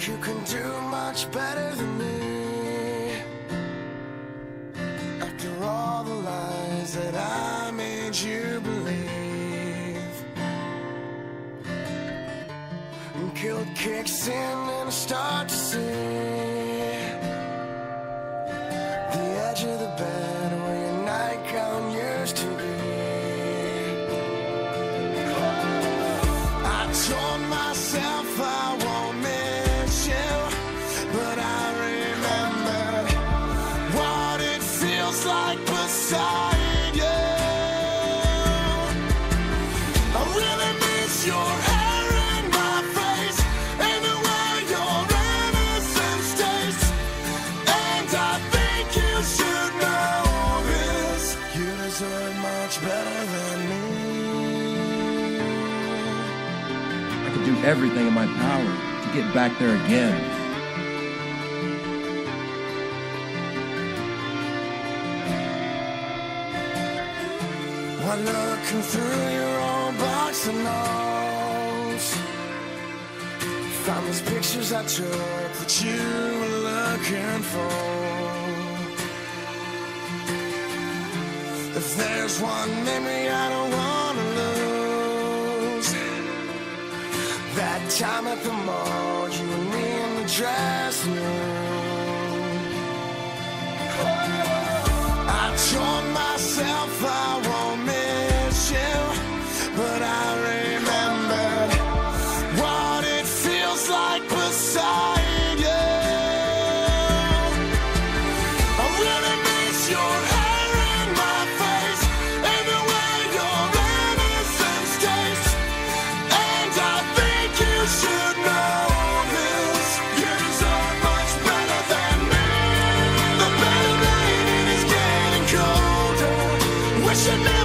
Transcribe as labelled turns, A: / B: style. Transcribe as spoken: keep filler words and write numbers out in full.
A: you can do much better than me. After all the lies that I made you believe, and guilt kicks in and I start to see the edge of the bed where your nightgown used to be. I told myself I won't miss you, but I remembered what it feels like beside you. I really miss your hair in my face and the way your innocence tastes. And I think you should know this. You deserve much better than me.
B: I could do everything in my power to get back there again.
A: While looking through your old box of notes, found these pictures I took that you were looking for. If there's one memory I don't want to lose, that time at the mall, you and me in the dressing room. I told myself I won't miss you, but I remembered what it feels like beside you. I really miss your hair in my face and the way your innocence tastes. And I think you should know this. You deserve much better than me. The meditating is getting colder. Wishing